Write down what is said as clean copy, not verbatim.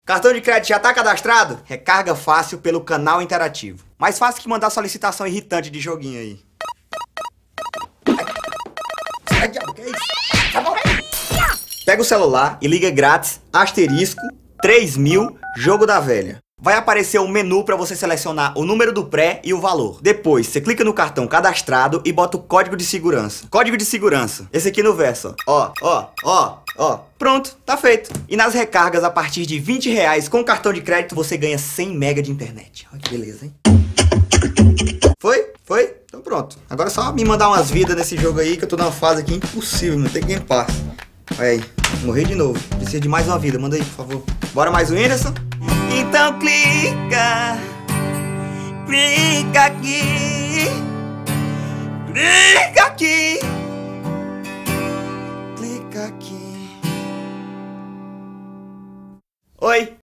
Cartão de crédito já tá cadastrado? Recarga fácil pelo canal interativo. Mais fácil que mandar solicitação irritante de joguinho aí. Ai, diabo, que é isso? Pega o celular e liga grátis, asterisco, 3000, jogo da velha. Vai aparecer um menu para você selecionar o número do pré e o valor. Depois, você clica no cartão cadastrado e bota o código de segurança. Código de segurança. Esse aqui no verso, ó. Pronto, tá feito. E nas recargas a partir de R$20 com cartão de crédito você ganha 100 MB de internet. Olha que beleza, hein? Foi? Foi? Então pronto. Agora é só me mandar umas vidas nesse jogo aí que eu tô numa fase aqui impossível, não tem quem passe. Olha aí, morri de novo. Preciso de mais uma vida, manda aí, por favor. Bora mais um Whindersson? Então clica aqui, clica aqui, clica aqui. Oi,